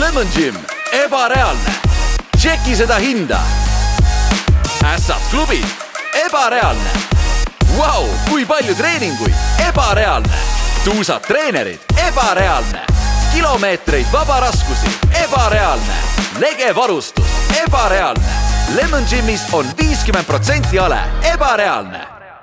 Lemon Gym, ebareaalne. Tšeki seda hinda. Ässad klubid, ebareaalne. Vau, kui palju treeninguid, ebareaalne. Tuusad treenerid, ebareaalne. Kilomeetreid vabaraskusi, ebareaalne. Lege varustus, ebareaalne. Lemon Gymis on 50% ale, ebareaalne.